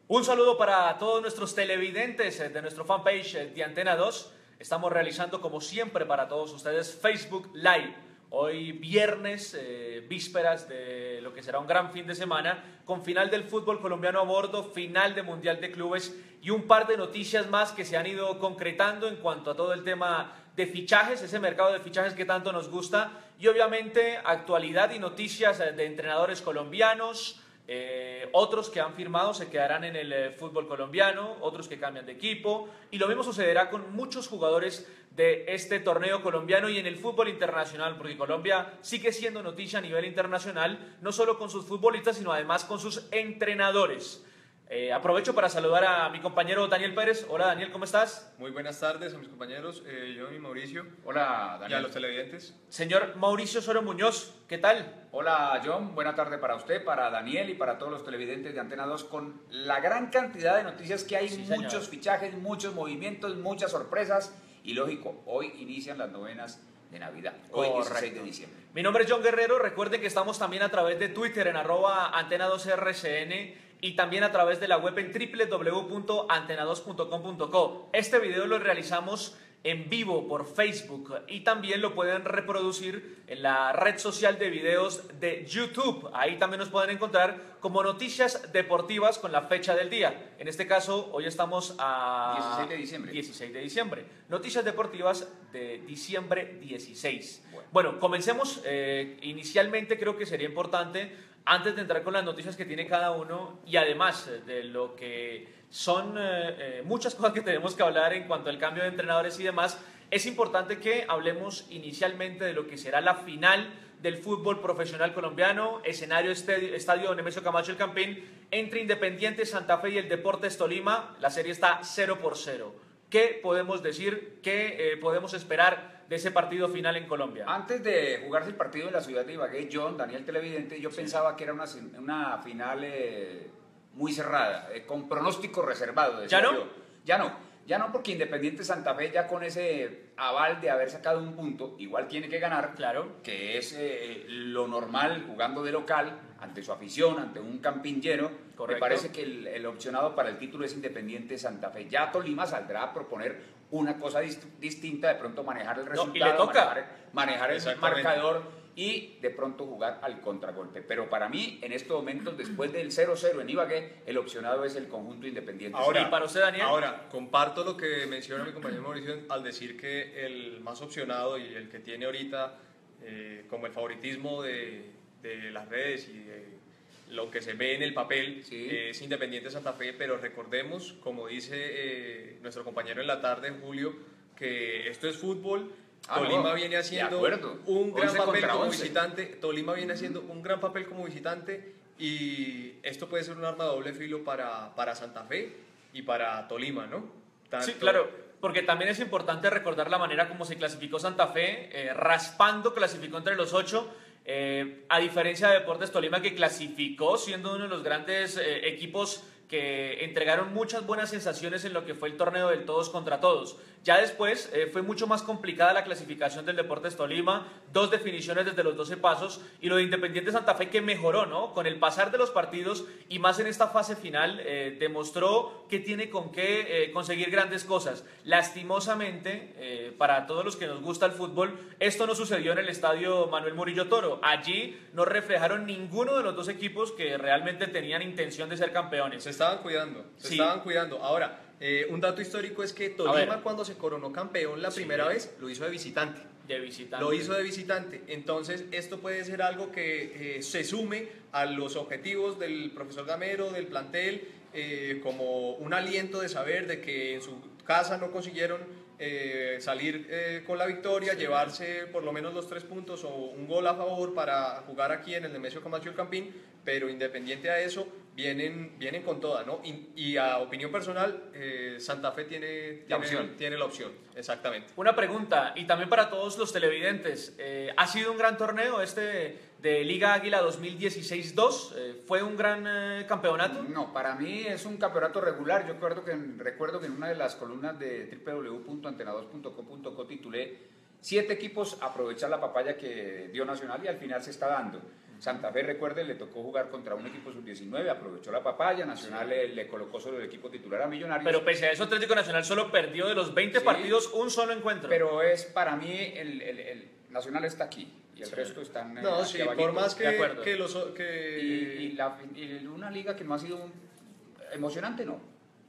Un saludo para todos nuestros televidentes de nuestro fanpage de Antena 2. Estamos realizando, como siempre, para todos ustedes Facebook Live. Hoy viernes, vísperas de lo que será un gran fin de semana, con final del fútbol colombiano a bordo, final de Mundial de Clubes y un par de noticias más que se han ido concretando en cuanto a todo el tema de fichajes, ese mercado de fichajes que tanto nos gusta, y obviamente actualidad y noticias de entrenadores colombianos. Otros que han firmado se quedarán en el fútbol colombiano, otros que cambian de equipo, y lo mismo sucederá con muchos jugadores de este torneo colombiano y en el fútbol internacional, porque Colombia sigue siendo noticia a nivel internacional, no solo con sus futbolistas, sino además con sus entrenadores. Aprovecho para saludar a mi compañero Daniel Pérez. Hola Daniel, ¿cómo estás? Muy buenas tardes a mis compañeros, yo y Mauricio. Hola Daniel. Y a los televidentes. Señor Mauricio Soro Muñoz, ¿qué tal? Hola John, buena tarde para usted, para Daniel y para todos los televidentes de Antena 2 con la gran cantidad de noticias que hay, Sí, muchos señor. fichajes, muchos movimientos, muchas sorpresas y lógico, hoy inician las novenas de Navidad, hoy 16 de diciembre. Mi nombre es John Guerrero, recuerden que estamos también a través de Twitter en @antena2rcn y también a través de la web en www.antena2.com.co. Este video lo realizamos en vivo por Facebook y también lo pueden reproducir en la red social de videos de YouTube. Ahí también nos pueden encontrar como noticias deportivas con la fecha del día. En este caso, hoy estamos a 16 de diciembre. 16 de diciembre. Noticias deportivas de diciembre 16. Bueno, comencemos. Inicialmente creo que sería importante, antes de entrar con las noticias que tiene cada uno y además de lo que son muchas cosas que tenemos que hablar en cuanto al cambio de entrenadores y demás, es importante que hablemos inicialmente de lo que será la final del fútbol profesional colombiano, escenario Estadio Nemesio Camacho El Campín, entre Independiente Santa Fe y el Deportes Tolima. La serie está 0-0. ¿Qué podemos decir? ¿Qué podemos esperar de ese partido final en Colombia? Antes de jugarse el partido en la ciudad de Ibagué, John, Daniel televidente, yo pensaba que era una final muy cerrada, con pronóstico reservado. ¿Ya no? Yo. Ya no, porque Independiente Santa Fe ya con ese aval de haber sacado un punto, igual tiene que ganar, Claro. que es lo normal jugando de local, ante su afición, ante un campín lleno. Correcto. Me parece que el opcionado para el título es Independiente Santa Fe. Ya Tolima saldrá a proponer una cosa distinta, de pronto manejar el resultado, y le toca. manejar el Exactamente. marcador y de pronto jugar al contragolpe. Pero para mí, en estos momentos, después del 0-0 en Ibagué, el opcionado es el conjunto Independiente. ¿Y para usted, Daniel? Ahora, comparto lo que menciona mi compañero Mauricio al decir que el más opcionado y el que tiene ahorita como el favoritismo de las redes y de lo que se ve en el papel, Sí. es Independiente Santa Fe, pero recordemos, como dice nuestro compañero en la tarde, Julio, que esto es fútbol. Tolima viene haciendo un gran 11 papel contra como 11. visitante. Tolima viene haciendo un gran papel como visitante y esto puede ser un arma de doble filo para Santa Fe y para Tolima, ¿no? Sí, claro, porque también es importante recordar la manera como se clasificó Santa Fe, raspando clasificó entre los 8, a diferencia de Deportes Tolima, que clasificó siendo uno de los grandes equipos que entregaron muchas buenas sensaciones en lo que fue el torneo del todos contra todos. Ya después fue mucho más complicada la clasificación del Deportes Tolima, 2 definiciones desde los 12 pasos, y lo de Independiente Santa Fe, que mejoró, ¿no? Con el pasar de los partidos y más en esta fase final, demostró que tiene con qué conseguir grandes cosas. Lastimosamente, para todos los que nos gusta el fútbol, esto no sucedió en el estadio Manuel Murillo Toro. Allí no reflejaron ninguno de los dos equipos que realmente tenían intención de ser campeones. Se estaban cuidando, Sí. estaban cuidando. Ahora, un dato histórico es que ver. Tolima, cuando se coronó campeón la Sí. primera vez, lo hizo de visitante. De visitante. Lo hizo de visitante. Entonces, esto puede ser algo que se sume a los objetivos del profesor Gamero, del plantel, como un aliento de saber de que en su casa no consiguieron salir con la victoria, Sí. llevarse por lo menos los 3 puntos o un gol a favor para jugar aquí en el Nemesio Camacho El Campín, pero independiente a eso, vienen con toda, ¿no? Y a opinión personal, Santa Fe tiene la opción, exactamente. Una pregunta, y también para todos los televidentes, ¿ha sido un gran torneo este de Liga Águila 2016-2? ¿Fue un gran campeonato? No, para mí es un campeonato regular. Yo recuerdo que en una de las columnas de www.antena2.com.co titulé 7 equipos aprovechar la papaya que dio Nacional y al final se está dando. Santa Fe, recuerde, le tocó jugar contra un equipo sub-19, aprovechó la papaya, Nacional le colocó solo el equipo titular a Millonarios. Pero pese a eso, Atlético Nacional solo perdió de los 20 partidos un solo encuentro. Pero es para mí, el Nacional está aquí y el resto están no, sí, por más que una liga que no ha sido emocionante, no.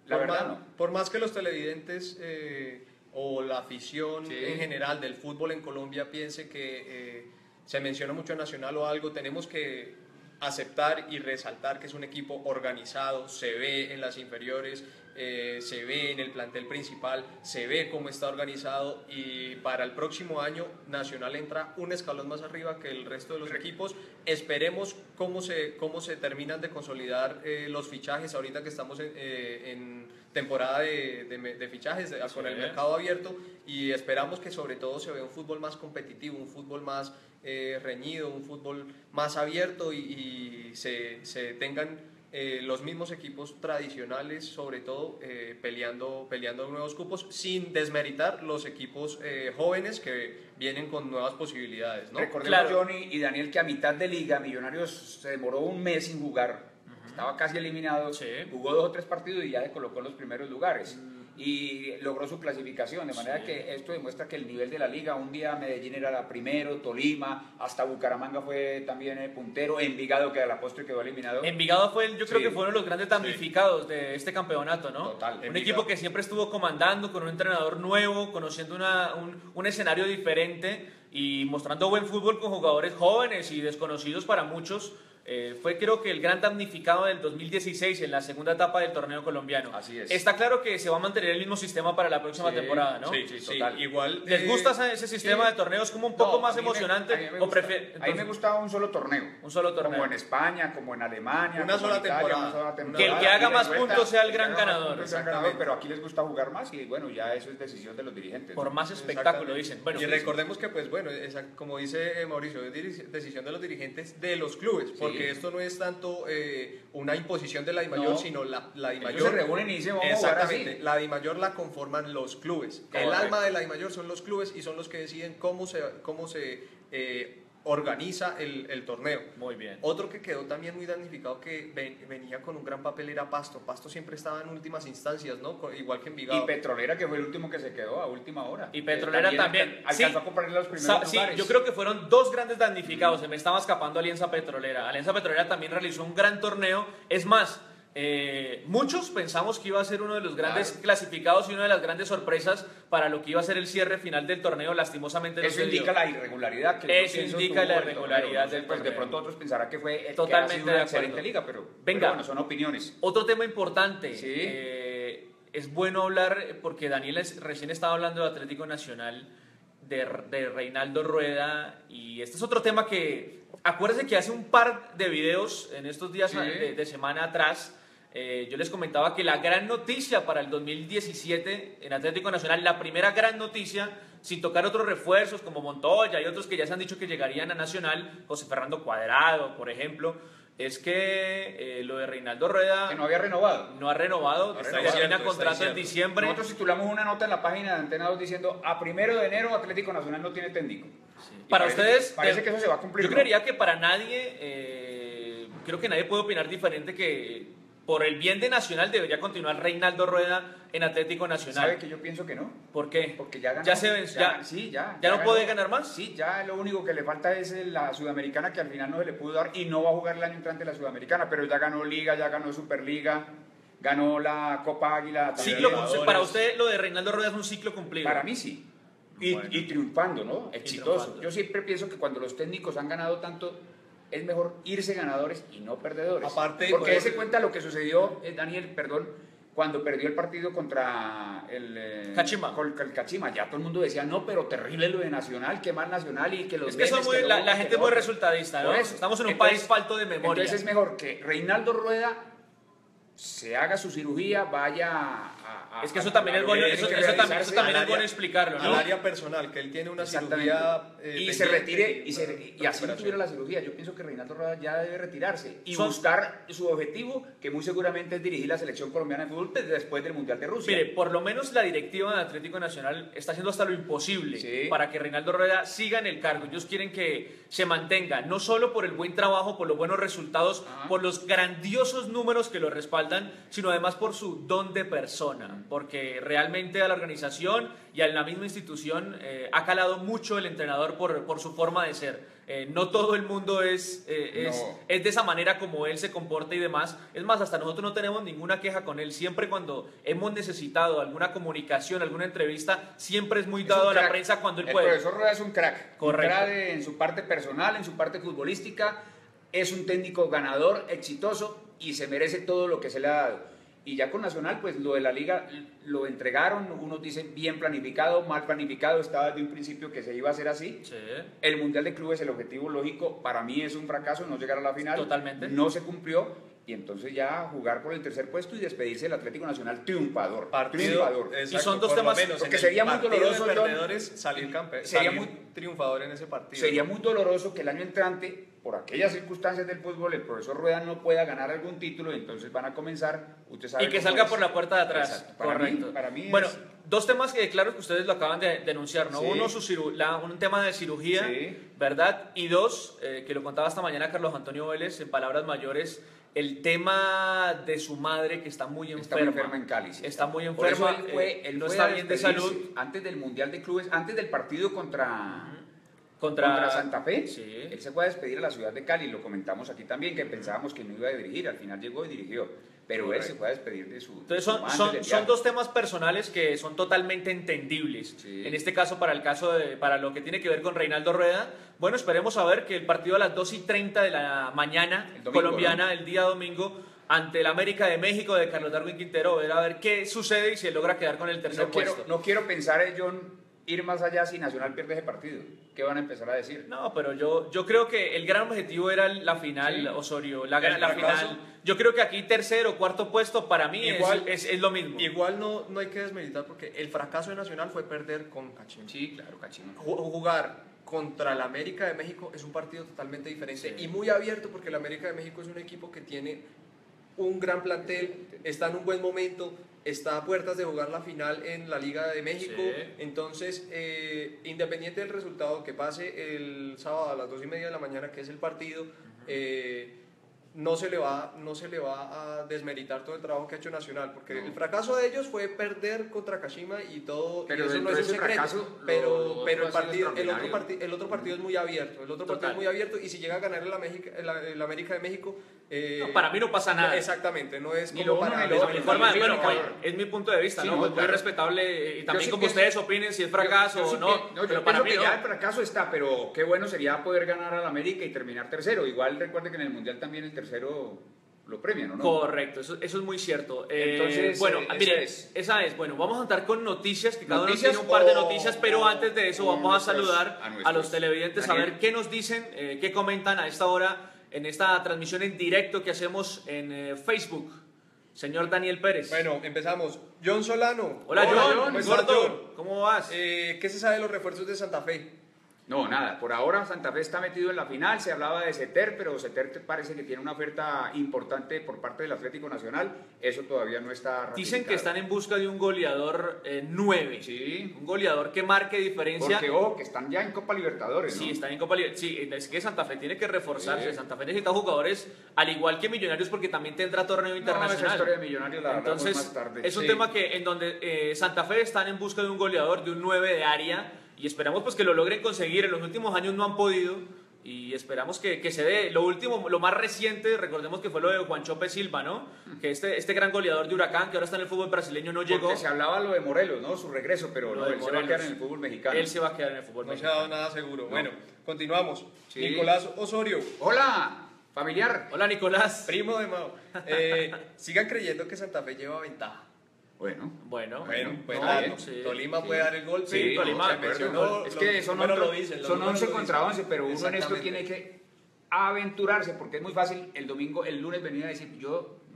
Por más que los televidentes o la afición en general del fútbol en Colombia piense que se menciona mucho Nacional o algo, tenemos que aceptar y resaltar que es un equipo organizado, se ve en las inferiores, se ve en el plantel principal, se ve cómo está organizado, y para el próximo año Nacional entra un escalón más arriba que el resto de los equipos. Esperemos cómo se terminan de consolidar los fichajes ahorita que estamos en temporada de fichajes con el mercado abierto, y esperamos que sobre todo se vea un fútbol más competitivo, un fútbol más reñido, un fútbol más abierto, y se tengan los mismos equipos tradicionales, sobre todo peleando nuevos cupos, sin desmeritar los equipos jóvenes que vienen con nuevas posibilidades, ¿no? Recordemos, Johnny y Daniel, que a mitad de liga Millonarios se demoró un mes sin jugar, estaba casi eliminado, jugó 2 o 3 partidos y ya se colocó en los primeros lugares. Y logró su clasificación, de manera que esto demuestra que el nivel de la liga, un día Medellín era la primero, Tolima, hasta Bucaramanga fue también puntero, Envigado, que a la postre quedó eliminado. Envigado yo creo que fueron los grandes damnificados de este campeonato, ¿no? Total. Un equipo que siempre estuvo comandando, con un entrenador nuevo, conociendo un escenario diferente y mostrando buen fútbol con jugadores jóvenes y desconocidos para muchos. Fue, creo que, el gran damnificado del 2016 en la segunda etapa del torneo colombiano. Así es. Está claro que se va a mantener el mismo sistema para la próxima temporada, ¿no? Sí, total. Igual, ¿Les gusta ese sistema de torneos como un poco más emocionante? A mí me gustaba un solo torneo. Un solo torneo. Como en España, como en Alemania. Una sola temporada. Que el que haga más puntos sea el gran ganador. Pero aquí les gusta jugar más y bueno, ya eso es decisión de los dirigentes. Por más espectáculo, dicen. Bueno, y recordemos que, pues bueno, como dice Mauricio, es decisión de los dirigentes de los clubes, porque esto no es tanto una imposición de la DIMAYOR, sino la DIMAYOR. Ellos se reúnen y dicen, vamos a jugar así. La DIMAYOR la conforman los clubes. Correcto. El alma de la DIMAYOR son los clubes y son los que deciden cómo se organiza el torneo. Muy bien. Otro que quedó también muy damnificado, que venía con un gran papel, era Pasto. Pasto siempre estaba en últimas instancias, ¿no? Igual que Envigado. Y Petrolera, que fue el último que se quedó a última hora. Y Petrolera también. Alcanzó a comprar los primeros lugares. Yo creo que fueron 2 grandes damnificados. Se me estaba escapando Alianza Petrolera. Alianza Petrolera también realizó un gran torneo. Es más, muchos pensamos que iba a ser uno de los grandes clasificados y una de las grandes sorpresas para lo que iba a ser el cierre final del torneo. Lastimosamente eso indica la irregularidad que eso indica la irregularidad del torneo. De pronto otros pensarán que fue totalmente una excelente liga, pero bueno, son opiniones. Otro tema importante, es bueno hablar, porque Daniel recién estaba hablando de Atlético Nacional, de Reinaldo Rueda, y este es otro tema que, acuérdense que hace un par de videos en estos días de semana atrás, yo les comentaba que la gran noticia para el 2017 en Atlético Nacional, la primera gran noticia, sin tocar otros refuerzos como Montoya y otros que ya se han dicho que llegarían a Nacional, José Fernando Cuadrado, por ejemplo, es que lo de Reinaldo Rueda... Que no había renovado. No ha renovado, termina contrato en diciembre. Nosotros titulamos una nota en la página de Antena 2 diciendo, a 1 de enero Atlético Nacional no tiene técnico. Para ustedes... Parece que eso se va a cumplir. Yo creería que para nadie, creo que nadie puede opinar diferente que por el bien de Nacional debería continuar Reinaldo Rueda en Atlético Nacional. ¿Sabe que yo pienso que no? ¿Por qué? Porque ya ganó. ¿Ya se venció? ¿Ya no puede ganar más? Sí, ya lo único que le falta es la Sudamericana, que al final no se le pudo dar y no va a jugar el año entrante la Sudamericana, pero ya ganó Liga, ya ganó Superliga, ganó la Copa Águila. Para usted lo de Reinaldo Rueda es un ciclo cumplido. Para mí sí. Y triunfando, ¿no? Exitoso. Yo siempre pienso que cuando los técnicos han ganado tanto, es mejor irse ganadores y no perdedores. Aparte, porque ese cuenta lo que sucedió, Daniel, cuando perdió el partido contra el Cachima. El Cachima. Ya todo el mundo decía, no, pero terrible lo de Nacional, qué mal Nacional y que los... Es que la gente es muy resultadista, ¿no? Estamos en un país falto de memoria. Entonces es mejor que Reinaldo Rueda se haga su cirugía, vaya a es que eso también es bueno, eso también es bueno explicarlo, ¿no? Al área personal, que él tiene una cirugía y se retire, y así no tuviera la cirugía. Yo pienso que Reinaldo Rueda ya debe retirarse y buscar su objetivo, que muy seguramente es dirigir la selección colombiana de fútbol después del Mundial de Rusia. Mire, por lo menos la directiva de Atlético Nacional está haciendo hasta lo imposible para que Reinaldo Rueda siga en el cargo. Ellos quieren que se mantenga, no solo por el buen trabajo, por los buenos resultados, por los grandiosos números que lo respaldan, sino además por su don de persona, porque realmente a la organización y a la misma institución ha calado mucho el entrenador por su forma de ser. No todo el mundo es de esa manera como él se comporta y demás. Es más, hasta nosotros no tenemos ninguna queja con él. Siempre cuando hemos necesitado alguna comunicación, alguna entrevista, siempre es muy dado a la prensa cuando él puede. El profesor Rueda es un crack. Correcto. Un crack en su parte personal, en su parte futbolística. Es un técnico ganador, exitoso y se merece todo lo que se le ha dado. Y ya con Nacional, pues lo de la liga lo entregaron, unos dicen bien planificado, mal planificado, estaba desde un principio que se iba a hacer así. Sí. El Mundial de Clubes, el objetivo lógico, para mí es un fracaso, no llegar a la final. Totalmente. No se cumplió, y entonces ya jugar por el tercer puesto y despedirse del Atlético Nacional triunfador. Triunfador. Exacto, y son dos temas, porque sería muy doloroso de perdedores salir campeón, sería muy triunfador en ese partido. Sería muy doloroso que el año entrante, por aquellas circunstancias del fútbol, el profesor Rueda no pueda ganar algún título y entonces van a comenzar, usted sabe, y que salga por la puerta de atrás. Exacto. Correcto. Para mí bueno, dos temas que claro que ustedes lo acaban de denunciar, ¿no? Uno, un tema de cirugía, ¿verdad? Y dos, que lo contaba esta mañana Carlos Antonio Vélez, en palabras mayores, el tema de su madre que está muy enferma. Está muy enferma en Cali. Está muy enferma, él no está bien de salud. Antes del Mundial de Clubes, antes del partido contra Santa Fe, él se fue a despedir a la ciudad de Cali, lo comentamos aquí también, que pensábamos que no iba a dirigir, al final llegó y dirigió, pero él se fue a despedir de su... Entonces son dos temas personales que son totalmente entendibles, en este caso para lo que tiene que ver con Reinaldo Rueda. Bueno, esperemos a ver que el partido a las 2:30 de la mañana domingo, colombiana, ¿no? El día domingo, ante el América de México de Carlos Darwin Quintero, a ver qué sucede y si logra quedar con el tercer puesto. No quiero pensar, John, ir más allá si Nacional pierde ese partido. ¿Qué van a empezar a decir? No, pero yo creo que el gran objetivo era la final, Osorio. La final. Yo creo que aquí tercero o cuarto puesto para mí es lo mismo. Igual no hay que desmeditar porque el fracaso de Nacional fue perder con Cachimba. Sí, claro, Cachimba. Jugar contra el América de México es un partido totalmente diferente y muy abierto porque el América de México es un equipo que tiene un gran plantel, está en un buen momento, está a puertas de jugar la final en la Liga de México. Entonces, independiente del resultado que pase el sábado a las 2:30 de la mañana, que es el partido, no se le va a desmeritar todo el trabajo que ha hecho Nacional, porque el fracaso de ellos fue perder contra Kashima y todo, pero y eso no es un secreto, fracaso, pero el otro partido es muy abierto, partido es muy abierto, y si llega a ganar el América de México, para mí no pasa nada. Exactamente, no es ni como para es mi punto de vista, ¿no? Muy respetable, y también como ustedes opinen si es fracaso o no. Pero para mí ya el fracaso está, pero qué bueno sería poder ganar al América y terminar tercero. Igual recuerde que en el Mundial también el tercero lo premian, ¿no? Correcto, eso es muy cierto. Entonces, bueno, mire, esa es. Bueno, vamos a entrar con noticias, que cada uno tiene un par de noticias, pero antes de eso vamos a saludar a los televidentes, a ver qué nos dicen, qué comentan a esta hora en esta transmisión en directo que hacemos en Facebook. Señor Daniel Pérez. Bueno, empezamos. John Solano. Hola John. Gordo. ¿Cómo vas? ¿Qué se sabe de los refuerzos de Santa Fe? No, nada, por ahora Santa Fe está metido en la final, se hablaba de Seter, pero Seter parece que tiene una oferta importante por parte del Atlético Nacional, eso todavía no está ratificado. Dicen que están en busca de un goleador 9, un goleador que marque diferencia. Porque ojo, que están ya en Copa Libertadores, ¿no? Sí, están en Copa Libertadores, sí, es que Santa Fe tiene que reforzarse, Santa Fe necesita jugadores al igual que Millonarios porque también tendrá torneo internacional. Esa historia de Millonarios la Entonces, más tarde. Es un tema que en donde Santa Fe están en busca de un goleador, de un 9 de área, y esperamos pues que lo logren conseguir. En los últimos años no han podido y esperamos que se dé. Lo último, lo más reciente, recordemos que fue lo de Juan Chope Silva, ¿no? Que este gran goleador de Huracán, que ahora está en el fútbol brasileño, no llegó. Porque se hablaba lo de Morelos, ¿no? Su regreso, pero no, él se va a quedar en el fútbol mexicano. Él se va a quedar en el fútbol mexicano. No se ha dado nada seguro. No. Bueno, continuamos. Sí. Nicolás Osorio. Hola, familiar. Hola, Nicolás. Primo de Mao. Sigan creyendo que Santa Fe lleva ventaja. Bueno, pues Tolima puede dar el gol. Sí, Tolima. Es que son 11 contra 11, pero uno en esto tiene que aventurarse, porque es muy fácil el lunes venir a decir, yo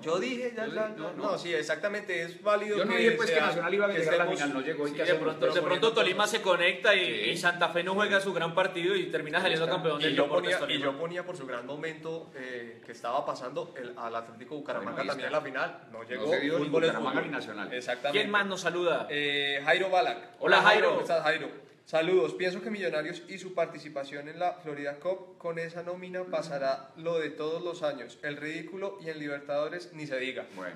Yo dije, no, sí, exactamente, es válido. Yo no dije pues que Nacional iba a llegar a la final, no llegó. Sí, de pronto Tolima se conecta y Santa Fe no juega su gran partido y termina saliendo campeón del Deportes Tolima. Y yo ponía por su gran momento que estaba pasando al Atlético Bucaramanga también en la final. No llegó. No se dio ni Bucaramanga ni Nacional. Exactamente. ¿Quién más nos saluda? Jairo Balak. Hola Jairo. ¿Cómo estás, Jairo? Saludos, pienso que Millonarios y su participación en la Florida Cup con esa nómina pasará lo de todos los años, el ridículo, y en Libertadores ni se diga. Bueno.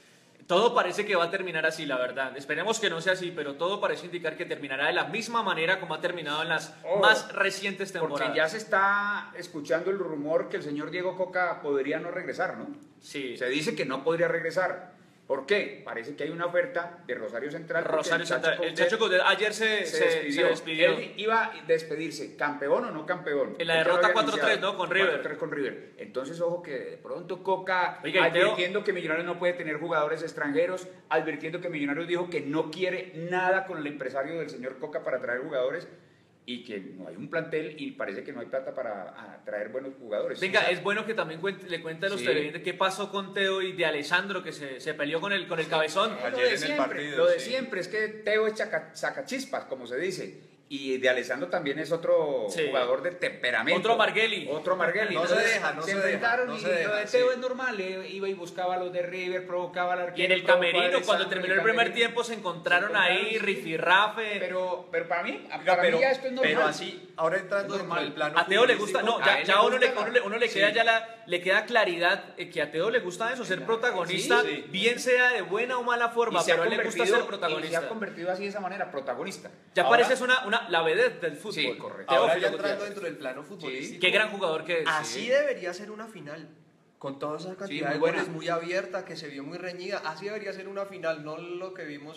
Todo parece que va a terminar así, la verdad. Esperemos que no sea así, pero todo parece indicar que terminará de la misma manera como ha terminado en las más recientes temporadas. Porque ya se está escuchando el rumor que el señor Diego Coca podría no regresar, ¿no? Sí. Se dice que no podría regresar. ¿Por qué? Parece que hay una oferta de Rosario Central. Rosario Central. El Chacho Coudet ayer se despidió. Él iba a despedirse, campeón o no campeón. En la derrota 4-3, ¿no? Con River. 4-3 con River. Entonces, ojo que de pronto Coca, Oiga, advirtiendo que Millonarios no puede tener jugadores extranjeros, advirtiendo que Millonarios dijo que no quiere nada con el empresario del señor Coca para traer jugadores, y que no hay un plantel y parece que no hay plata para traer buenos jugadores. Venga, es bueno que también le cuente a los televidentes qué pasó con Teo y de Alessandro, que se peleó con el cabezón. Ayer en el partido. Lo de siempre es que Teo es sacachispas, como se dice. Y de Alessandro también es otro jugador de temperamento. Otro Margueli. No se deja, se enfrentaron y lo de Teo es normal. Iba y buscaba a los de River, provocaba al arquero. Y en el camerino, cuando terminó el primer tiempo, se encontraron ahí rifirrafe. Pero para mí ya esto es normal. Pero así, ahora entrando en el plano. A Teo le gusta, no, ya uno le queda le queda claridad que a Teo le gusta eso, ser protagonista, bien sea de buena o mala forma, pero a él le gusta ser protagonista. Y se ha convertido así de esa manera, protagonista. Ya pareces la vedette del fútbol. Sí, correcto. Ahora ya entrando dentro del plano futbolístico. Qué gran jugador que es. Así debería ser una final. Con toda esa cantidad de goles, muy abierta, que se vio muy reñida. Así debería ser una final, no lo que vimos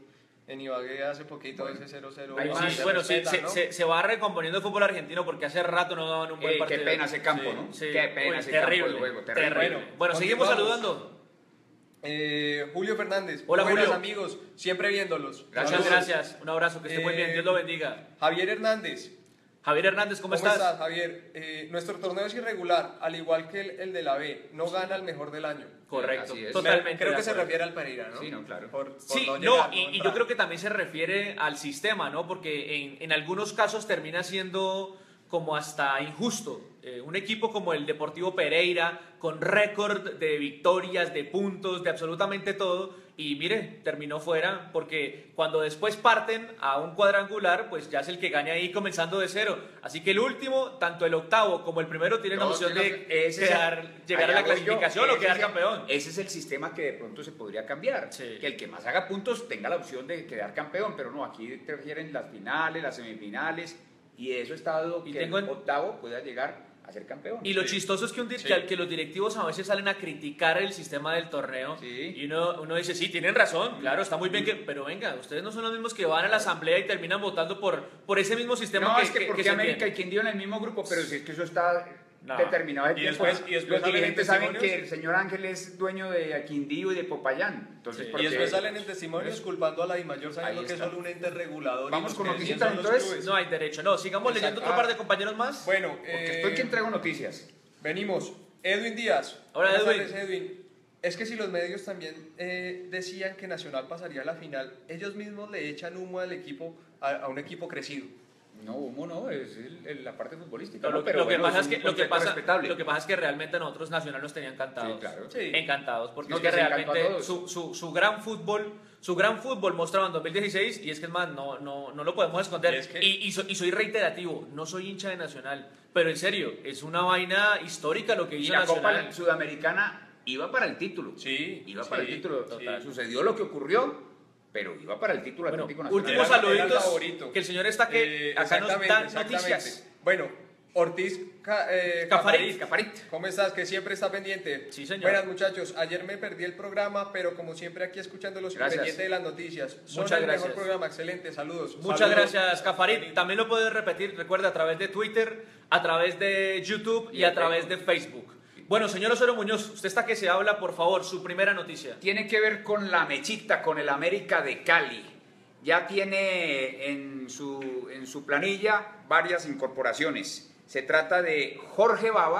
en Ibagué hace poquito, ese 0-0. Bueno, se va recomponiendo el fútbol argentino porque hace rato no daban un buen partido. Qué pena ese campo, ¿no? Sí. Qué pena ese terrible, campo de juego. Terrible. Bueno, seguimos saludando. Julio Fernández. Hola, buenas Julio. amigos, siempre viéndolos. Muchas gracias. Un abrazo, que esté muy bien. Dios lo bendiga. Javier Hernández. Javier Hernández, ¿cómo estás? Javier? Nuestro torneo es irregular, al igual que el de la B. No gana el mejor del año. Correcto, Así es. totalmente. Creo que se refiere al Pereira, ¿no? Sí, no, claro. Y yo creo que también se refiere al sistema, ¿no? Porque en algunos casos termina siendo como hasta injusto. Un equipo como el Deportivo Pereira, con récord de victorias, de puntos, de absolutamente todo, y mire, terminó fuera, porque cuando después parten a un cuadrangular, pues ya es el que gane ahí comenzando de cero. Así que el último, tanto el octavo como el primero, tienen la opción de llegar a la clasificación o quedar campeón. Ese es el sistema que de pronto se podría cambiar. Sí. Que el que más haga puntos tenga la opción de quedar campeón, pero no, aquí prefieren las finales, las semifinales, y eso está dado que el octavo pueda llegar a ser campeón. Y lo chistoso es que los directivos a veces salen a criticar el sistema del torneo y uno dice, sí, tienen razón, claro, está muy bien, pero venga, ustedes no son los mismos que van a la asamblea y terminan votando por ese mismo sistema. No, es que porque América y Quindío en el mismo grupo, pero si es que eso está determinado de tiempo. Y después los dirigentes saben que el señor Ángel es dueño de Quindío y de Popayán. Entonces, y después salen en testimonios culpando a la DIMAYOR sabiendo que es solo un ente regulador. Vamos con noticias entonces. No hay derecho, no, sigamos leyendo otro par de compañeros más. Bueno, porque estoy que entrego noticias. Venimos. Edwin Díaz. Hola, Edwin. Es que si los medios también decían que Nacional pasaría a la final, ellos mismos le echan humo al equipo, a un equipo crecido. No, humo no, es la parte futbolística. Lo que pasa es que realmente a nosotros Nacional nos tenían encantados. Sí, claro. Sí. Encantados, porque es que realmente su gran fútbol mostraba en 2016, y es que es más, no lo podemos esconder. Y soy reiterativo, no soy hincha de Nacional, pero en serio, es una vaina histórica lo que hizo Nacional. La Copa Sudamericana iba para el título. Sí. Iba para el título. Total. Sucedió lo que ocurrió, pero iba para el título Atlético Nacional. Últimos saluditos, que el señor está acá nos da noticias. Bueno, Ortiz Cafarit. ¿Cómo estás? Que siempre está pendiente. Sí, señor. Buenas, muchachos. Ayer me perdí el programa, pero como siempre aquí escuchándolos, pendiente de las noticias. Muchas gracias. Mejor programa, excelente. Saludos. Muchas gracias, Cafarit. También lo puedes repetir, recuerda, a través de Twitter, a través de YouTube y a través de Facebook. Bueno, señor Osorio Muñoz, usted está que se habla, por favor, su primera noticia. Tiene que ver con la mechita, con el América de Cali. Ya tiene en su planilla varias incorporaciones. Se trata de Jorge Baba,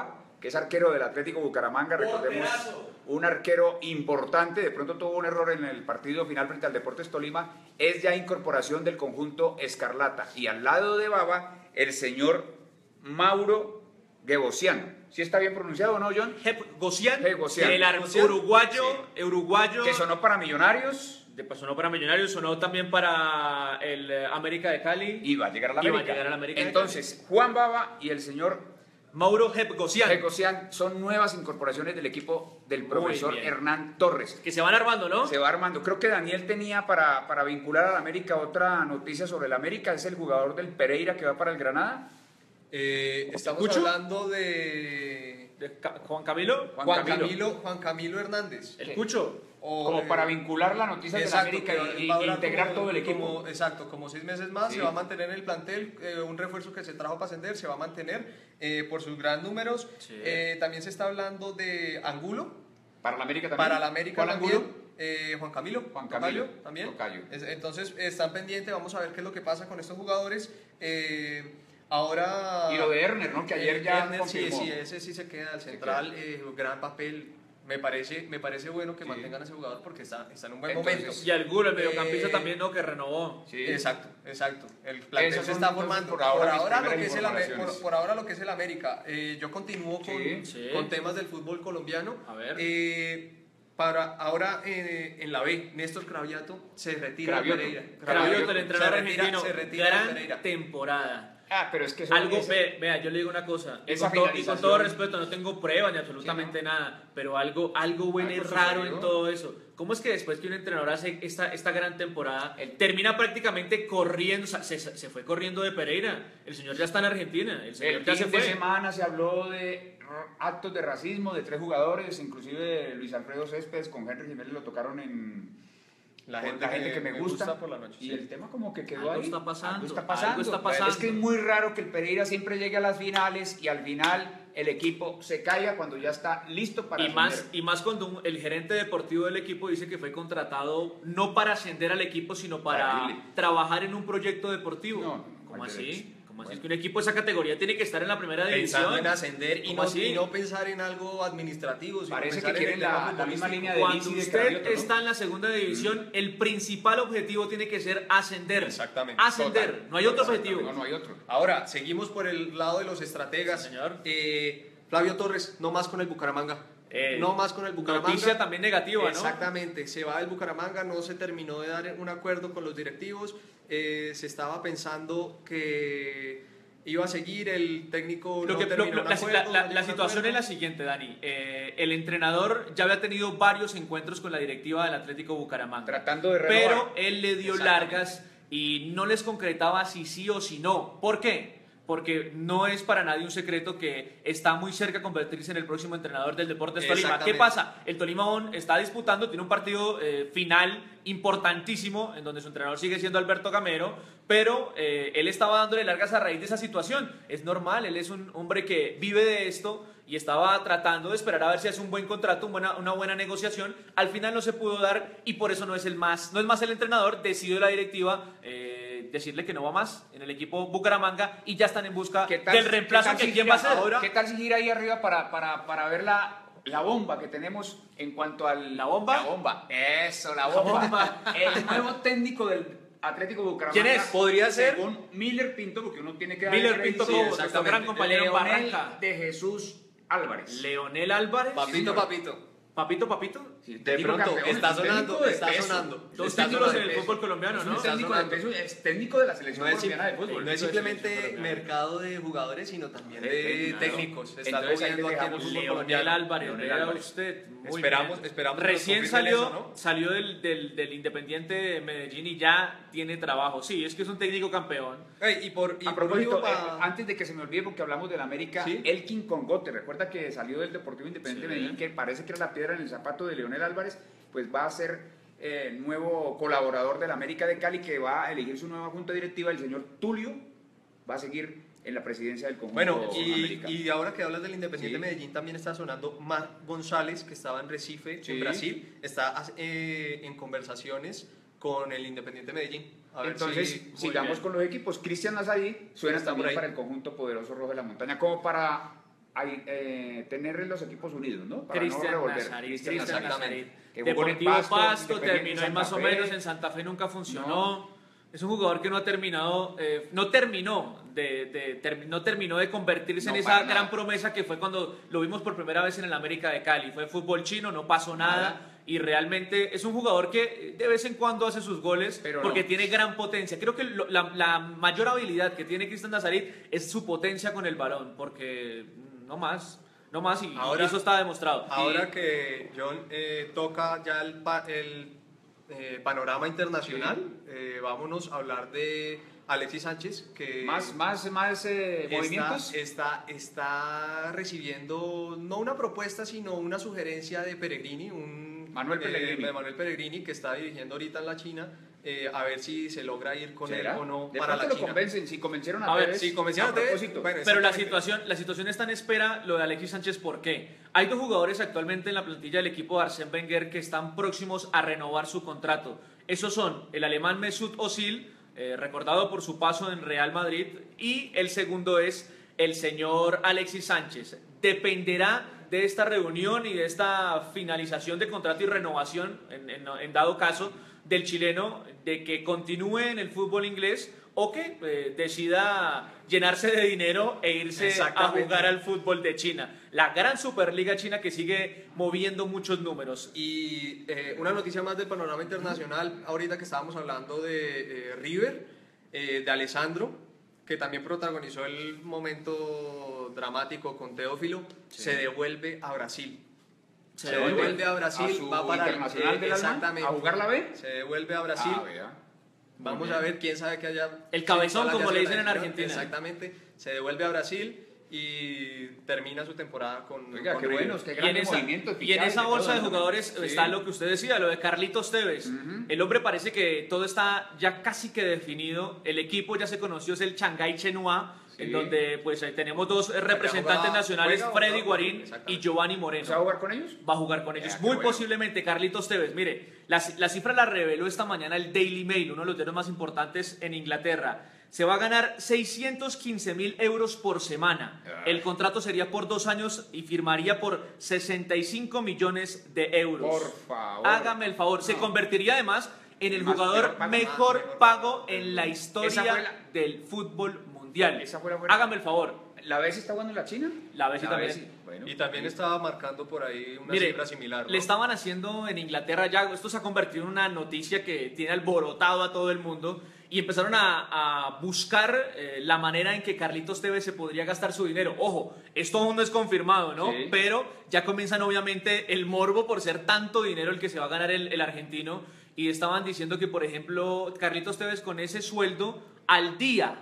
que es arquero del Atlético Bucaramanga, recordemos, un arquero importante, de pronto tuvo un error en el partido final frente al Deportes Tolima, es ya incorporación del conjunto Escarlata. Y al lado de Baba, el señor Mauro Gebosian. ¿Sí está bien pronunciado o no, John? Gebosian, Gebosian. el uruguayo, que sonó para Millonarios. Sonó para Millonarios, sonó también para el América de Cali. Iba a llegar a la América. Entonces, Juan Baba y el señor Mauro Gebosian son nuevas incorporaciones del equipo del profesor Hernán Torres. Que se van armando, ¿no? Se va armando. Creo que Daniel tenía para vincular a la América otra noticia sobre el América. Es el jugador del Pereira que va para el Granada. Estamos hablando de Juan Camilo. Juan Camilo Hernández. El Cucho. Como para vincular la noticia de la América y integrar todo el equipo. Como 6 meses más, se va a mantener en el plantel, un refuerzo que se trajo para ascender, se va a mantener por sus gran números. Sí. También se está hablando de Angulo. Para la América también. Para la América también. Juan Camilo también. Tocayo. Entonces están pendientes, vamos a ver qué es lo que pasa con estos jugadores. Ahora... Y lo de Erner, ¿no? Que ayer ya confirmó. Sí, ese sí se queda, el central, gran papel. Me parece bueno que mantengan a ese jugador porque está en un buen momento. Y Angulo, el mediocampista también, ¿no? Que renovó. Sí. Exacto. El plantel se está formando. Por ahora lo que es el América. Yo continúo con temas del fútbol colombiano. A ver. Ahora en la B, Néstor Cravioto se retira de Pereira. Cravioto, el entrenador argentino. Se retira de Pereira. Gran temporada. Pero es que vea, yo le digo una cosa, y con todo respeto, no tengo pruebas ni absolutamente nada, pero algo bueno y raro en todo eso. ¿Cómo es que después que un entrenador hace esta gran temporada, termina prácticamente corriendo, o sea, se fue corriendo de Pereira? El señor ya está en Argentina, el señor ya se fue. Fin de semana se habló de actos de racismo de 3 jugadores, inclusive Luis Alfredo Céspedes con Henry Jiménez lo tocaron en... La gente que me gusta por la noche. Y el tema como que quedó ahí. Algo está pasando. Es que es muy raro que el Pereira siempre llegue a las finales y al final el equipo se caiga cuando ya está listo para ascender. Y más cuando el gerente deportivo del equipo dice que fue contratado no para ascender al equipo, sino para trabajar en un proyecto deportivo. ¿Cómo así? ¿Cómo así? Es que un equipo de esa categoría tiene que estar en la primera división. Pensando en ascender y no pensar en algo administrativo. Sino parece que quieren la misma línea de cuando usted está en la segunda división, el principal objetivo tiene que ser ascender. Exactamente. Ascender. Total. No hay otro objetivo. No hay otro. Ahora, seguimos por el lado de los estrategas. Sí, señor. Flavio Torres, no más con el Bucaramanga. No más con el Bucaramanga. Noticia también negativa, ¿no? Exactamente, se va del Bucaramanga, no se terminó de dar un acuerdo con los directivos, se estaba pensando que iba a seguir, el técnico la situación es la siguiente, Dani. El entrenador ya había tenido varios encuentros con la directiva del Atlético Bucaramanga. Tratando de renovar. Pero él le dio largas y no les concretaba si sí o si no. ¿Por qué? Porque no es para nadie un secreto que está muy cerca de convertirse en el próximo entrenador del Deportes Tolima. ¿Qué pasa? El Tolima aún está disputando, tiene un partido final importantísimo en donde su entrenador sigue siendo Alberto Gamero, pero él estaba dándole largas a raíz de esa situación. Es normal, él es un hombre que vive de esto y estaba tratando de esperar a ver si hace un buen contrato, una buena negociación. Al final no se pudo dar y por eso no es más el entrenador, decidió la directiva decirle que no va más en el equipo Bucaramanga y ya están en busca del reemplazo. ¿Quién va a ser ahora? ¿Qué tal si gira ahí arriba para ver la bomba que tenemos en cuanto al... ¿La bomba? La bomba. Eso, la bomba. El nuevo técnico del Atlético Bucaramanga. ¿Quién es? Podría ser según Miller Pinto, porque uno tiene que dar Miller Pinto, nuestro gran compañero en Barranca. De Jesús Álvarez. Leonel Álvarez. Papito. Sí, de pronto, está sonando. Dos títulos en el fútbol colombiano, ¿no? Es técnico de la selección colombiana de fútbol. No es simplemente mercado de jugadores, sino también de técnicos. Está moviendo aquí en el fútbol colombiano. Leonel Álvarez, usted. Esperamos. Recién salió del Independiente de Medellín y ya tiene trabajo. Sí, es que es un técnico campeón. A propósito, antes de que se me olvide, porque hablamos del América, Elkin Congote, recuerda que salió del Deportivo Independiente de Medellín, que parece que era la piedra en el zapato de Leonel Álvarez, pues va a ser nuevo colaborador del América de Cali, que va a elegir su nueva junta directiva. El señor Tulio va a seguir en la presidencia del conjunto. Bueno, y ahora que hablas del Independiente Medellín, también está sonando Mar González, que estaba en Recife, en Brasil, está en conversaciones con el Independiente Medellín. Entonces, sigamos con los equipos. Cristian Azaí suena también para el conjunto poderoso Rojo de la Montaña, como para tener los equipos unidos, ¿no? Para Cristian no revolver. Nazarit, Cristian Cristian Nazarit. Nazarit. Que jugó en Deportivo Pasto, Independiente terminó Santa más o Fe. menos, en Santa Fe nunca funcionó. Es un jugador que no terminó de convertirse en esa gran promesa que fue cuando lo vimos por primera vez en el América de Cali. Fue fútbol chino, no pasó nada. Y realmente es un jugador que de vez en cuando hace sus goles porque tiene gran potencia. Creo que la mayor habilidad que tiene Cristian Nazarit es su potencia con el balón, porque no más y eso está demostrado. Ahora que John toca ya el panorama internacional, vámonos a hablar de Alexis Sánchez, que más movimientos. Está recibiendo no una propuesta, sino una sugerencia de Pellegrini, Manuel Pellegrini, que está dirigiendo ahorita en la China, a ver si se logra ir con él o no de para la China. Si convencieron a Tevez, si convencieron a Tevez, bueno, pero la situación está en espera, lo de Alexis Sánchez. ¿Por qué? Hay dos jugadores actualmente en la plantilla del equipo de Arsène Wenger que están próximos a renovar su contrato. Esos son el alemán Mesut Özil, recordado por su paso en Real Madrid, y el segundo es el señor Alexis Sánchez. Dependerá de esta reunión y de esta finalización de contrato y renovación, en dado caso, del chileno, de que continúe en el fútbol inglés o que decida llenarse de dinero e irse a jugar al fútbol de China. La gran Superliga China que sigue moviendo muchos números. Y una noticia más del panorama internacional, ahorita que estábamos hablando de River, de Alessandro, que también protagonizó el momento dramático con Teófilo, se devuelve a Brasil. Se devuelve a Brasil, va para Internacional del Alma, a jugar la B. Se devuelve a Brasil. Vamos a ver, quién sabe que haya... El cabezón, como le dicen en Argentina. Exactamente, se devuelve a Brasil y termina su temporada con qué buenos, qué gran movimiento. Y en esa bolsa de jugadores está lo que usted decía, lo de Carlitos Tevez. El hombre parece que todo está ya casi que definido. El equipo ya se conoció, es el Shanghái Shenhua, en donde pues tenemos dos representantes nacionales, Freddy Guarín y Giovanni Moreno. ¿Va a jugar con ellos? Va a jugar con ellos. Muy posiblemente Carlitos Tevez. Mire, la cifra la reveló esta mañana el Daily Mail, uno de los diarios más importantes en Inglaterra. Se va a ganar 615.000 euros por semana. El contrato sería por 2 años y firmaría por 65 millones de euros. Por favor. Hágame el favor. Se convertiría además en el jugador mejor pago en la historia del fútbol mundial. Hágame el favor. ¿La Bessi está jugando en la China? La Bessi también. Bueno, y también estaba marcando por ahí una cifra similar, ¿no? Le estaban haciendo en Inglaterra ya, esto se ha convertido en una noticia que tiene alborotado a todo el mundo, y empezaron a buscar la manera en que Carlitos Tevez se podría gastar su dinero. Ojo, esto aún no es confirmado, ¿no? Sí. Pero ya comienzan obviamente el morbo por ser tanto dinero el que se va a ganar el argentino, y estaban diciendo que, por ejemplo, Carlitos Tevez con ese sueldo al día,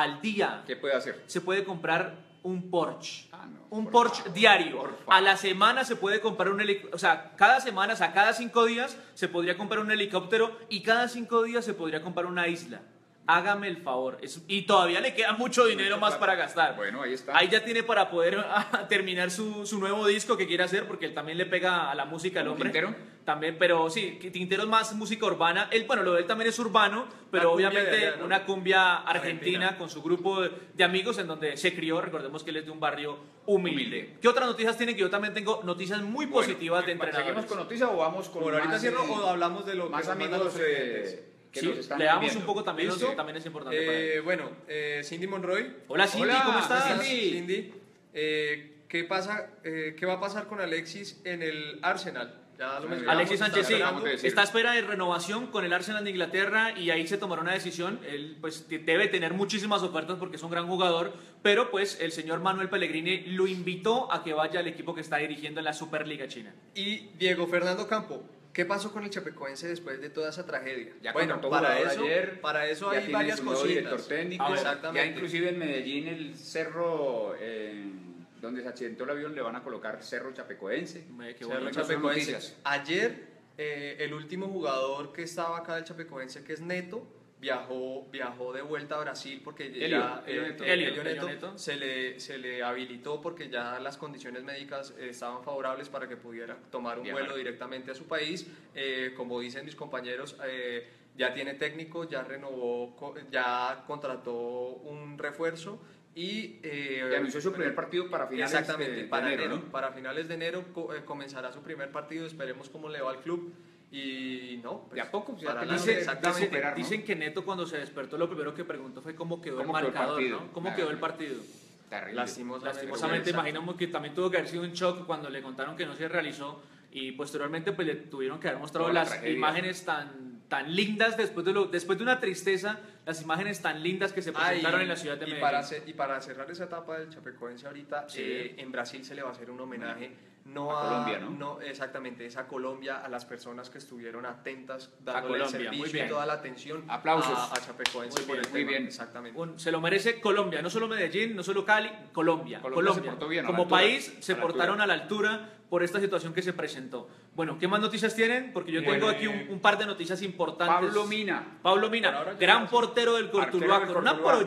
¿qué puede hacer? Se puede comprar un Porsche. Un Porsche diario. A la semana se puede comprar un helicóptero. O sea, cada semana, o sea, cada 5 días se podría comprar un helicóptero y cada 5 días se podría comprar una isla. Hágame el favor. Y todavía le queda mucho dinero más para gastar. Bueno, ahí está. Ahí ya tiene para poder terminar su nuevo disco que quiere hacer, porque él también le pega a la música al hombre. ¿Tintero? También, pero sí, Tintero es más música urbana. Bueno, lo de él también es urbano, pero obviamente ¿no? Una cumbia argentina con su grupo de amigos en donde se crió. Recordemos que él es de un barrio humilde. ¿Qué otras noticias tiene? Que yo también tengo noticias muy positivas de entrenadores. ¿Seguimos con noticias o vamos con ahorita cierro o hablamos de lo más que amigos que sí, le damos un poco también, también es importante. Bueno, Cindy Monroy. Hola Cindy, ¿cómo estás? Cindy. ¿Qué va a pasar con Alexis en el Arsenal? Ya lo Alexis Sánchez, sí, está a espera de renovación con el Arsenal de Inglaterra y ahí se tomará una decisión. Él pues debe tener muchísimas ofertas porque es un gran jugador, pero pues el señor Manuel Pellegrini lo invitó a que vaya al equipo que está dirigiendo en la Superliga China. Y Diego Fernando Campo, ¿qué pasó con el Chapecoense después de toda esa tragedia? Ya bueno, para eso hay varias cositas. Director técnico, ya inclusive en Medellín el cerro donde se accidentó el avión le van a colocar Cerro Chapecoense. Cerro Chapecoense. Ayer el último jugador que estaba acá del Chapecoense, que es Neto, viajó de vuelta a Brasil porque Elio Neto se le habilitó porque ya las condiciones médicas estaban favorables para que pudiera tomar un vuelo directamente a su país. Como dicen mis compañeros, ya tiene técnico, ya renovó, ya contrató un refuerzo y anunció su primer partido para finales exactamente, para enero, ¿no? Para finales de enero comenzará su primer partido, esperemos cómo le va al club. Y no, pues, de a poco dicen que Neto cuando se despertó lo primero que preguntó fue cómo quedó el marcador, ¿no? ¿Cómo quedó el partido? Lastimosamente imaginamos que también tuvo que haber sido un shock cuando le contaron que no se realizó y posteriormente pues le tuvieron que haber mostrado las imágenes tan lindas después de una tristeza, las imágenes tan lindas que se presentaron en la ciudad de Medellín. Y para cerrar esa etapa del Chapecoense ahorita, en Brasil se le va a hacer un homenaje no a Colombia, ¿no? No, exactamente, es a Colombia, a las personas que estuvieron atentas, dándole el servicio y toda la atención. Aplausos a Chapecoense por el tema. Exactamente. Se lo merece Colombia, no solo Medellín, no solo Cali, Colombia. Se portó bien, como país se portaron a la altura por esta situación que se presentó. Bueno, ¿qué más noticias tienen? Porque yo tengo aquí un par de noticias importantes. Pablo Mina, gran portero del Cortuluá, con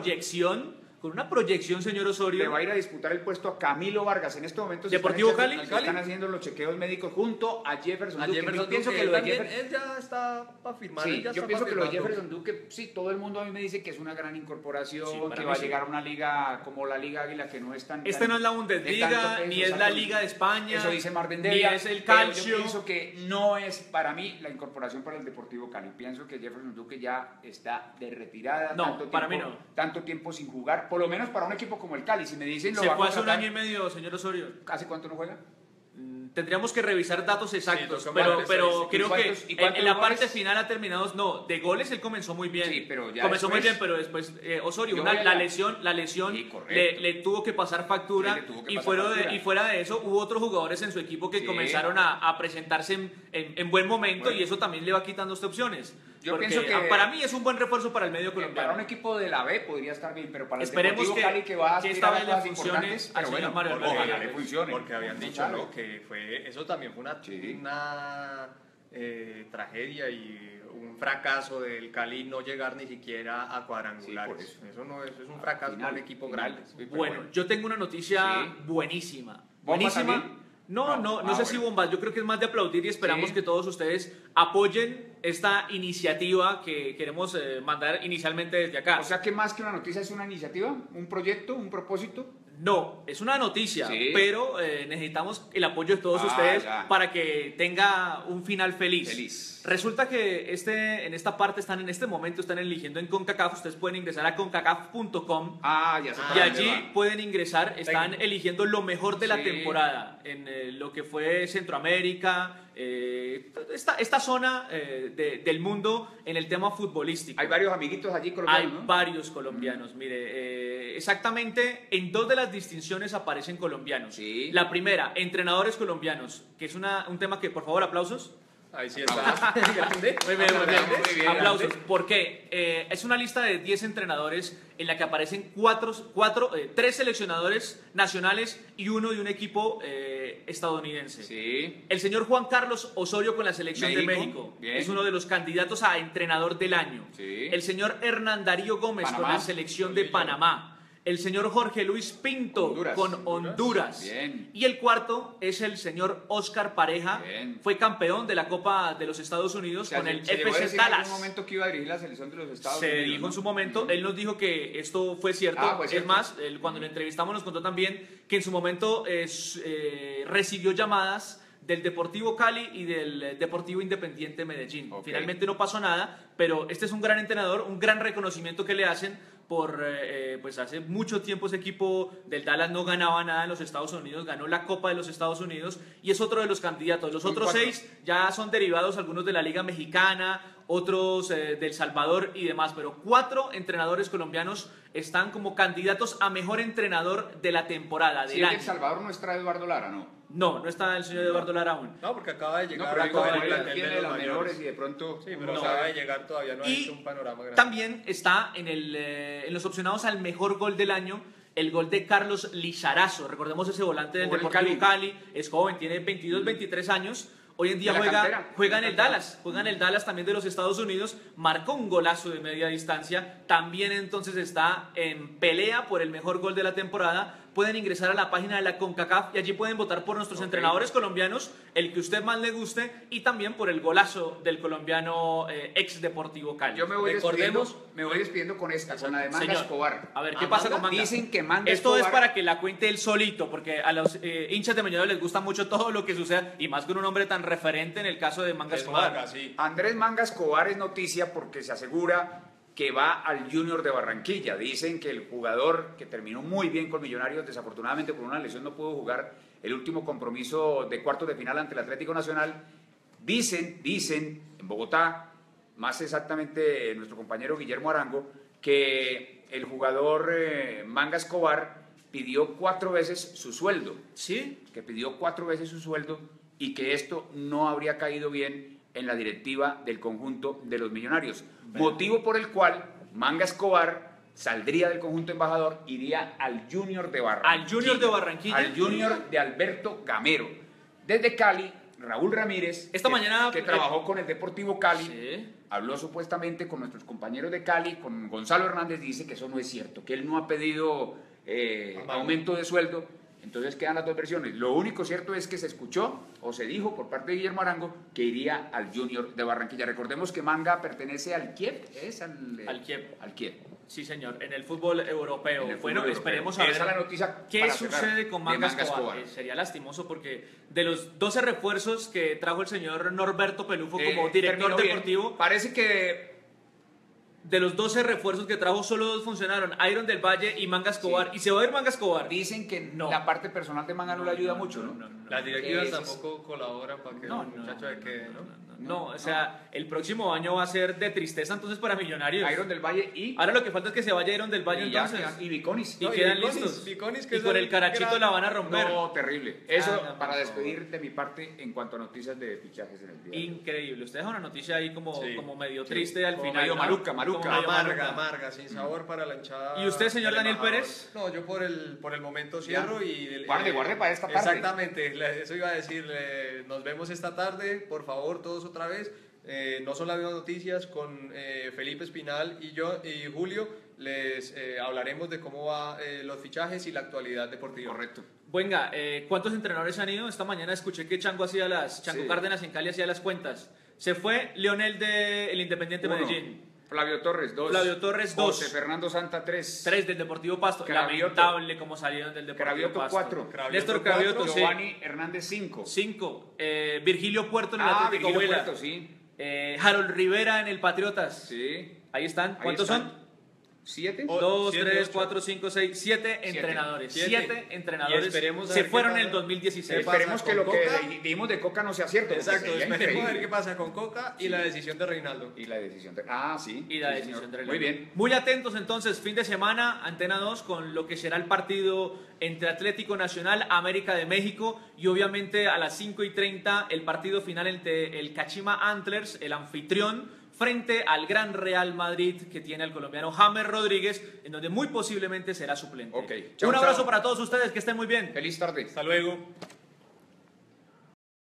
una proyección, señor Osorio. Le va a ir a disputar el puesto a Camilo Vargas. En este momento ¿Deportivo Cali? Están haciendo los chequeos médicos junto a Jefferson Duque. Yo pienso que lo de Jefferson... Él ya está para firmar. Sí, yo pienso que lo de Jefferson Duque, sí, todo el mundo a mí me dice que es una gran incorporación, que va a llegar a una liga como la Liga Águila, que no es tan... no es la Bundesliga, ni es la Liga de España. Eso dice Marvin ni es el Calcio. Yo pienso que no es para mí la incorporación para el Deportivo Cali. Pienso que Jefferson Duque ya está de retirada. Para mí no. Tanto tiempo sin jugar, por lo menos para un equipo como el Cali. Si me dicen se fue hace un año y medio, señor Osorio. ¿Hace cuánto no juega? Tendríamos que revisar datos exactos, pero creo que en la parte final ha terminado, no, de goles él comenzó muy bien. Sí, pero ya comenzó muy bien, pero después Osorio, la lesión le tuvo que pasar factura y fuera de eso hubo otros jugadores en su equipo que comenzaron a presentarse en buen momento y eso también le va quitando opciones. Yo pienso que para mí es un buen refuerzo para el medio colombiano. Para un equipo de la B podría estar bien, pero para el Esperemos Deportivo Cali que va a aspirar a cosas importantes, pero bueno, ojalá le funcione. Porque habían dicho, ¿no? Que eso también fue una tragedia y un fracaso del Cali no llegar ni siquiera a cuadrangulares. Eso no es un fracaso para un equipo grande. Bueno, yo tengo una noticia buenísima. ¿Buenísima? No sé si bombas, yo creo que es más de aplaudir y esperamos que todos ustedes apoyen esta iniciativa que queremos mandar inicialmente desde acá. O sea que más que una noticia es una iniciativa, un proyecto, un propósito. No, es una noticia, pero necesitamos el apoyo de todos ustedes para que tenga un final feliz. Resulta que en esta parte en este momento están eligiendo en CONCACAF, ustedes pueden ingresar a concacaf.com y allí pueden ingresar, están eligiendo lo mejor de la temporada en lo que fue Centroamérica, esta zona del mundo en el tema futbolístico. Hay varios amiguitos allí colombianos. Hay varios colombianos, mire, exactamente en 2 de las distinciones aparecen colombianos. La primera, entrenadores colombianos, que es un tema que, por favor, aplausos. Ahí sí está. Muy bien. Aplausos. ¿Por qué? Es una lista de 10 entrenadores en la que aparecen 3 seleccionadores nacionales y uno de un equipo estadounidense. El señor Juan Carlos Osorio con la selección de México es uno de los candidatos a entrenador del año. El señor Hernán Darío Gómez con la selección de Panamá. El señor Jorge Luis Pinto con Honduras. Y el cuarto es el señor Oscar Pareja. Fue campeón de la Copa de los Estados Unidos con el FC Dallas. ¿En algún momento que iba a dirigir la selección de los Estados Unidos? Se dijo en su momento. Él nos dijo que esto fue cierto. Es más, cuando lo entrevistamos nos contó también que en su momento recibió llamadas del Deportivo Cali y del Deportivo Independiente Medellín. Finalmente no pasó nada, pero este es un gran entrenador, un gran reconocimiento que le hacen pues hace mucho tiempo ese equipo del Dallas no ganaba nada en los Estados Unidos, ganó la Copa de los Estados Unidos y es otro de los candidatos. Los otros 6 ya son derivados, algunos de la Liga Mexicana, otros del Salvador y demás, pero 4 entrenadores colombianos están como candidatos a mejor entrenador de la temporada del año. El Salvador no está Eduardo Lara, ¿no? No está el señor Eduardo Lara aún. No, porque acaba de llegar. Tiene de las menores y de pronto... Sí, pero acaba de llegar, todavía no ha hecho un panorama grande. También está en los opcionados al mejor gol del año, el gol de Carlos Lizarazo. Recordemos ese volante del Deportivo Cali. Es joven, tiene 22, 23 años. Hoy en día juega en el Dallas también de los Estados Unidos, marcó un golazo de media distancia, también entonces está en pelea por el mejor gol de la temporada, pueden ingresar a la página de la CONCACAF y allí pueden votar por nuestros entrenadores colombianos, el que usted más le guste, y también por el golazo del colombiano ex Deportivo Cali. Yo me voy despidiendo con esta, con la de Manga Escobar. A ver, ¿qué pasa con Manga? Dicen que Manga Esto Escobar... es para que la cuente él solito, porque a los hinchas de Millonarios les gusta mucho todo lo que suceda, y más con un hombre tan referente en el caso de Manga Escobar. Manga, sí. Andrés Manga Escobar es noticia porque se asegura que va al Junior de Barranquilla. Dicen que el jugador que terminó muy bien con Millonarios, desafortunadamente por una lesión no pudo jugar el último compromiso de cuartos de final ante el Atlético Nacional. Dicen en Bogotá, más exactamente nuestro compañero Guillermo Arango, que el jugador Manga Escobar pidió 4 veces su sueldo. ¿Sí? Que pidió 4 veces su sueldo y que esto no habría caído bien en la directiva del conjunto de los Millonarios. Motivo por el cual Manga Escobar saldría del conjunto embajador, iría al Junior de Barranquilla. ¿Al Junior de Barranquilla? Al Junior de Alberto Gamero. Desde Cali, Raúl Ramírez, mañana que trabajó con el Deportivo Cali, sí, habló supuestamente con nuestros compañeros de Cali, con Gonzalo Hernández, dice que eso no es cierto, que él no ha pedido aumento de sueldo. Entonces quedan las dos versiones. Lo único cierto es que se escuchó o se dijo por parte de Guillermo Arango que iría al Junior de Barranquilla. Recordemos que Manga pertenece al Kiev, ¿es? Al Kiev. Al Kiev. Sí, señor, en el fútbol europeo. En el bueno, fútbol esperemos europeo. a ver Esa es la noticia qué para sucede cerrar con de Manga Manga Escobar. Escobar. Sería lastimoso porque de los 12 refuerzos que trajo el señor Norberto Pelufo como director deportivo, bien. Parece que de los 12 refuerzos que trajo, solo 2 funcionaron, Iron del Valle y Manga Escobar. Sí. Y se va a ir Manga Escobar. Dicen que No. la parte personal de Manga no le ayuda mucho, ¿no? Las directivas Eso es- tampoco colaboran para que el muchacho de quede, ¿no? No, o sea, el próximo año va a ser de tristeza entonces para Millonarios. Iron del Valle y... Ahora lo que falta es que se vaya Iron del Valle y ya entonces. quedan- y Viconis. Y No, y quedan Viconis, listos. Viconis, que y es con el el carachito gran- la van a romper. No, terrible. Eso, no, para por despedir de mi parte en cuanto a noticias de fichajes en el día. Increíble. Usted deja una noticia ahí como, Sí. como medio Sí. triste al Como final. medio ¿no? maluca, Como medio Amarga, maluca. amarga, sin sabor para la hinchada. ¿Y usted, señor del Daniel embajador. Pérez? No, yo por el momento cierro y... Guarde para esta tarde. Exactamente, eso iba a decir, nos vemos esta tarde, por favor, todos otra vez. No son las mismas noticias, con Felipe Espinal y yo y Julio les hablaremos de cómo va los fichajes y la actualidad deportiva. Correcto. Venga, ¿cuántos entrenadores han ido? Esta mañana escuché que Chango Sí. Cárdenas en Cali hacía las cuentas. Se fue Leonel del Independiente 1. Medellín. Flavio Torres, 2. Flavio Torres, 2. José Fernando Santa, 3. 3 del Deportivo Pasto. Cravioto. Lamentable como salieron del Deportivo Cravioto, Pasto. 4. Néstor Cravioto, sí. Giovanni Hernández, 5. 5. Virgilio Puerto en el Atlético Virgilio Huila. Puerto, sí. Harold Rivera en el Patriotas. Sí. Ahí están. Ahí ¿Cuántos están. son? 7. 2, 7, 3, 8. 4, 5, 6, 7 entrenadores. 7 Y entrenadores esperemos a se ver fueron qué en el pasa. 2016. ¿Qué pasa Esperemos que con lo que Coca? dijimos de Coca no sea cierto. porque Exacto, sería esperemos a ver increíble. qué pasa con Coca y la decisión de Reinaldo. Y la decisión de... sí. Y la sí, decisión señor. del Muy bien. Muy atentos entonces, fin de semana, Antena 2, con lo que será el partido entre Atlético Nacional, América de México, y obviamente a las 5:30 el partido final entre el Kashima Antlers, el anfitrión, frente al Gran Real Madrid que tiene el colombiano James Rodríguez, en donde muy posiblemente será suplente. Ok. Un Chao, abrazo chao. para todos ustedes, que estén muy bien. Feliz tarde. Hasta luego.